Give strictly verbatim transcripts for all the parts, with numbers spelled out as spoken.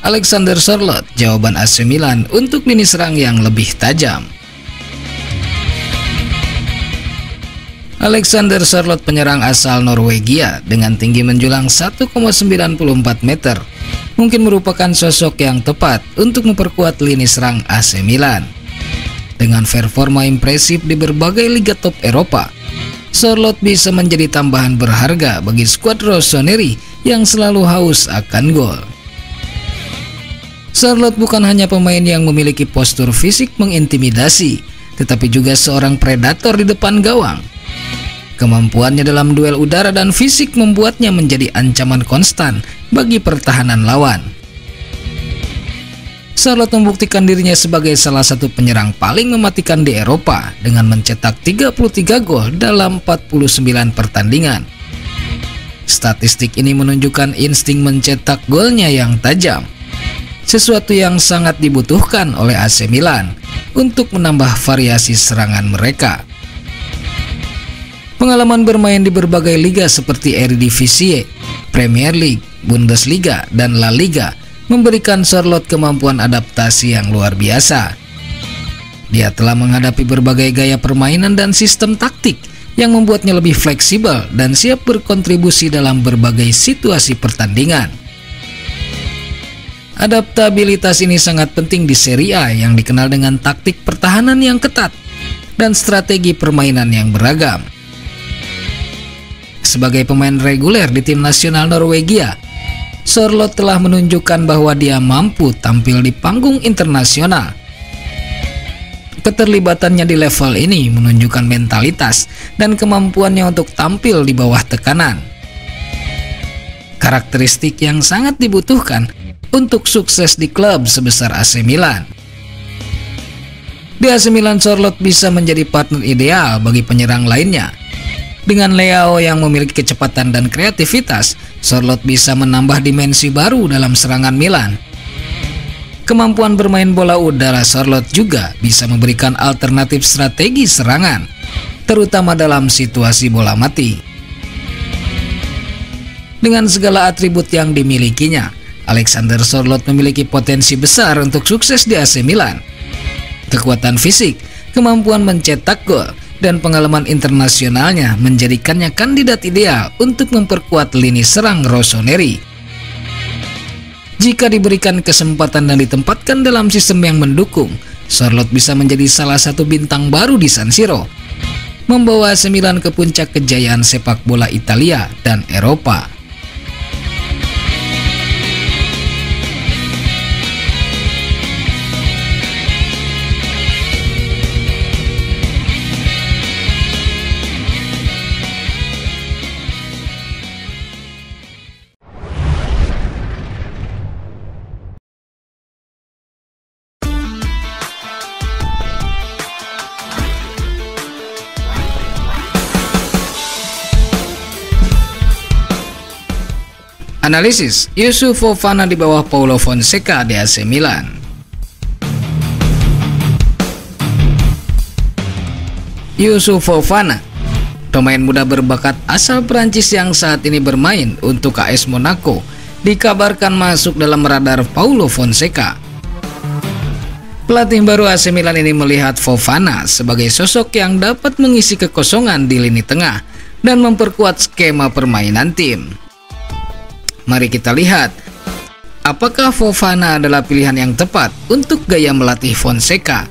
Alexander Sørloth jawaban A C Milan untuk lini serang yang lebih tajam. Alexander Sørloth, penyerang asal Norwegia dengan tinggi menjulang satu koma sembilan empat meter, mungkin merupakan sosok yang tepat untuk memperkuat lini serang A C Milan. Dengan performa impresif di berbagai liga top Eropa, Sørloth bisa menjadi tambahan berharga bagi skuad rossoneri yang selalu haus akan gol. Sørloth bukan hanya pemain yang memiliki postur fisik mengintimidasi, tetapi juga seorang predator di depan gawang. Kemampuannya dalam duel udara dan fisik membuatnya menjadi ancaman konstan bagi pertahanan lawan. Sørloth membuktikan dirinya sebagai salah satu penyerang paling mematikan di Eropa dengan mencetak tiga puluh tiga gol dalam empat puluh sembilan pertandingan. Statistik ini menunjukkan insting mencetak golnya yang tajam, sesuatu yang sangat dibutuhkan oleh A C Milan untuk menambah variasi serangan mereka. Pengalaman bermain di berbagai liga seperti Eredivisie, Premier League, Bundesliga, dan La Liga memberikan Sørloth kemampuan adaptasi yang luar biasa. Dia telah menghadapi berbagai gaya permainan dan sistem taktik yang membuatnya lebih fleksibel dan siap berkontribusi dalam berbagai situasi pertandingan. Adaptabilitas ini sangat penting di Serie A yang dikenal dengan taktik pertahanan yang ketat dan strategi permainan yang beragam. Sebagai pemain reguler di tim nasional Norwegia, Sørloth telah menunjukkan bahwa dia mampu tampil di panggung internasional. Keterlibatannya di level ini menunjukkan mentalitas dan kemampuannya untuk tampil di bawah tekanan. Karakteristik yang sangat dibutuhkan untuk sukses di klub sebesar A C Milan. Di A C Milan, Sørloth bisa menjadi partner ideal bagi penyerang lainnya. Dengan Leao yang memiliki kecepatan dan kreativitas, Sørloth bisa menambah dimensi baru dalam serangan Milan. Kemampuan bermain bola udara Sørloth juga bisa memberikan alternatif strategi serangan, terutama dalam situasi bola mati. Dengan segala atribut yang dimilikinya, Alexander Sørloth memiliki potensi besar untuk sukses di A C Milan. Kekuatan fisik, kemampuan mencetak gol, dan pengalaman internasionalnya menjadikannya kandidat ideal untuk memperkuat lini serang rossoneri. Jika diberikan kesempatan dan ditempatkan dalam sistem yang mendukung, Sørloth bisa menjadi salah satu bintang baru di San Siro, membawa A C Milan ke puncak kejayaan sepak bola Italia dan Eropa. Analisis: Youssouf Fofana di bawah Paulo Fonseca di A C Milan. Youssouf Fofana, pemain muda berbakat asal Prancis yang saat ini bermain untuk A S Monaco, dikabarkan masuk dalam radar Paulo Fonseca. Pelatih baru A C Milan ini melihat Fofana sebagai sosok yang dapat mengisi kekosongan di lini tengah dan memperkuat skema permainan tim. Mari kita lihat, apakah Fofana adalah pilihan yang tepat untuk gaya melatih Fonseca.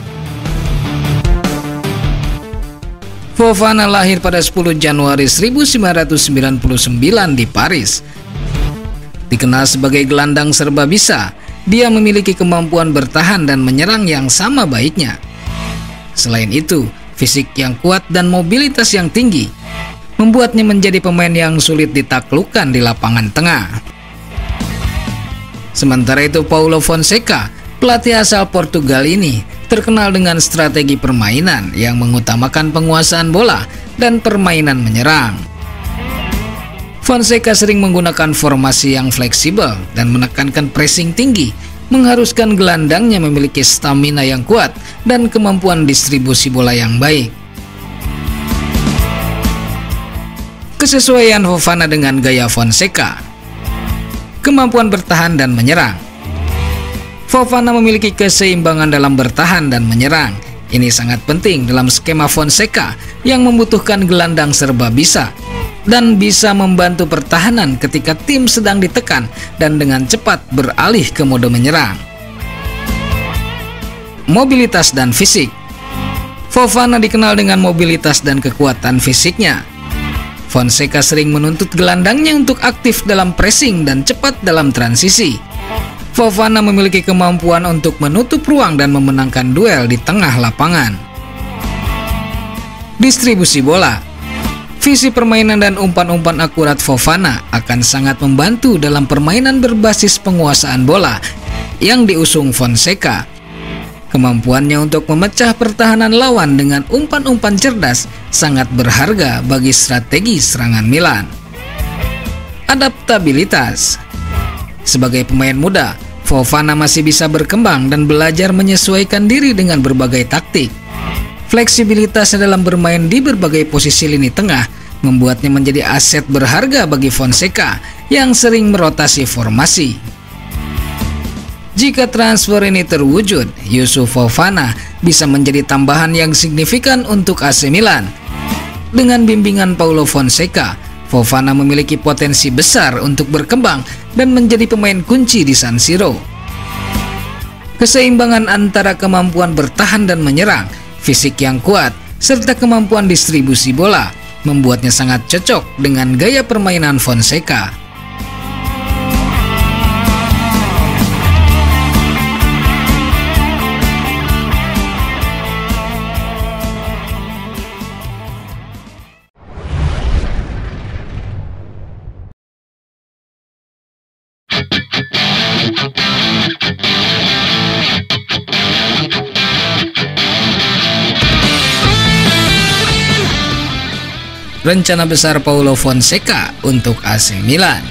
Fofana lahir pada sepuluh Januari seribu sembilan ratus sembilan puluh sembilan di Paris. Dikenal sebagai gelandang serba bisa, dia memiliki kemampuan bertahan dan menyerang yang sama baiknya. Selain itu, fisik yang kuat dan mobilitas yang tinggi membuatnya menjadi pemain yang sulit ditaklukkan di lapangan tengah. Sementara itu, Paulo Fonseca, pelatih asal Portugal ini, terkenal dengan strategi permainan yang mengutamakan penguasaan bola dan permainan menyerang. Fonseca sering menggunakan formasi yang fleksibel dan menekankan pressing tinggi, mengharuskan gelandangnya memiliki stamina yang kuat dan kemampuan distribusi bola yang baik. Kesesuaian Fofana dengan gaya Fonseca: kemampuan bertahan dan menyerang. Fofana memiliki keseimbangan dalam bertahan dan menyerang. Ini sangat penting dalam skema Fonseca yang membutuhkan gelandang serba bisa dan bisa membantu pertahanan ketika tim sedang ditekan dan dengan cepat beralih ke mode menyerang. Mobilitas dan fisik. Fofana dikenal dengan mobilitas dan kekuatan fisiknya. Fonseca sering menuntut gelandangnya untuk aktif dalam pressing dan cepat dalam transisi. Fofana memiliki kemampuan untuk menutup ruang dan memenangkan duel di tengah lapangan. Distribusi bola. Visi permainan dan umpan-umpan akurat Fofana akan sangat membantu dalam permainan berbasis penguasaan bola yang diusung Fonseca. Kemampuannya untuk memecah pertahanan lawan dengan umpan-umpan cerdas sangat berharga bagi strategi serangan Milan. Adaptabilitas. Sebagai pemain muda, Fofana masih bisa berkembang dan belajar menyesuaikan diri dengan berbagai taktik. Fleksibilitasnya dalam bermain di berbagai posisi lini tengah membuatnya menjadi aset berharga bagi Fonseca yang sering merotasi formasi. Jika transfer ini terwujud, Yusuf Fofana bisa menjadi tambahan yang signifikan untuk A C Milan. Dengan bimbingan Paulo Fonseca, Fofana memiliki potensi besar untuk berkembang dan menjadi pemain kunci di San Siro. Keseimbangan antara kemampuan bertahan dan menyerang, fisik yang kuat, serta kemampuan distribusi bola membuatnya sangat cocok dengan gaya permainan Fonseca. Rencana besar Paulo Fonseca untuk A C Milan.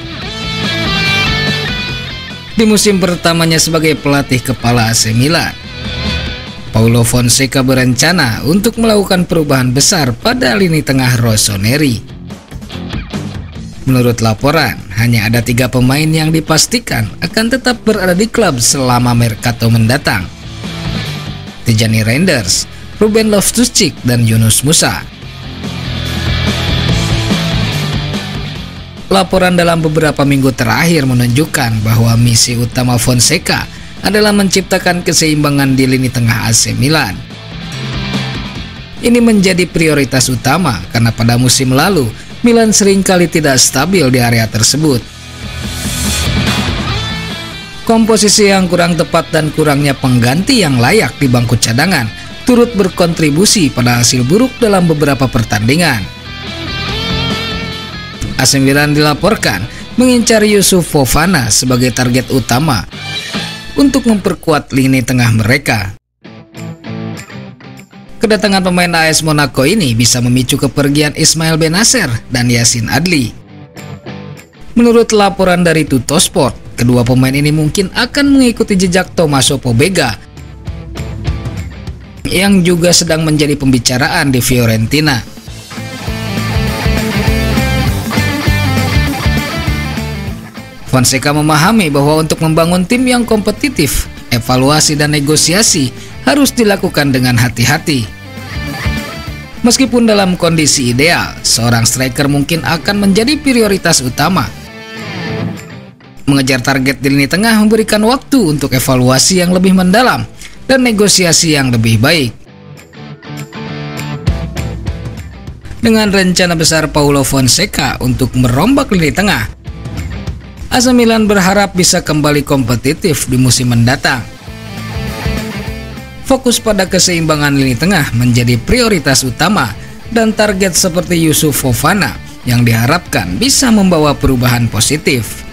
Di musim pertamanya sebagai pelatih kepala A C Milan, Paulo Fonseca berencana untuk melakukan perubahan besar pada lini tengah rossoneri. Menurut laporan, hanya ada tiga pemain yang dipastikan akan tetap berada di klub selama Mercato mendatang: Tijani Reinders, Ruben Loftus-Cheek, dan Yunus Musa. Laporan dalam beberapa minggu terakhir menunjukkan bahwa misi utama Fonseca adalah menciptakan keseimbangan di lini tengah A C Milan. Ini menjadi prioritas utama karena pada musim lalu Milan seringkali tidak stabil di area tersebut. Komposisi yang kurang tepat dan kurangnya pengganti yang layak di bangku cadangan turut berkontribusi pada hasil buruk dalam beberapa pertandingan. A C Milan dilaporkan mengincar Yusuf Fofana sebagai target utama untuk memperkuat lini tengah mereka. Kedatangan pemain A S Monaco ini bisa memicu kepergian Ismail Benacer dan Yacine Adli. Menurut laporan dari Tuttosport, kedua pemain ini mungkin akan mengikuti jejak Tommaso Pobega yang juga sedang menjadi pembicaraan di Fiorentina. Fonseca memahami bahwa untuk membangun tim yang kompetitif, evaluasi dan negosiasi harus dilakukan dengan hati-hati. Meskipun dalam kondisi ideal, seorang striker mungkin akan menjadi prioritas utama. Mengejar target di lini tengah memberikan waktu untuk evaluasi yang lebih mendalam dan negosiasi yang lebih baik. Dengan rencana besar Paulo Fonseca untuk merombak lini tengah, A C Milan berharap bisa kembali kompetitif di musim mendatang. Fokus pada keseimbangan lini tengah menjadi prioritas utama dan target seperti Yusuf Fofana yang diharapkan bisa membawa perubahan positif.